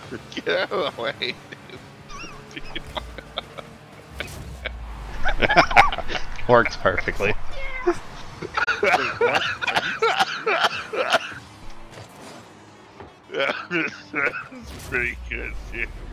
Get out of the way. Works perfectly. Wait, what? That's pretty good, dude.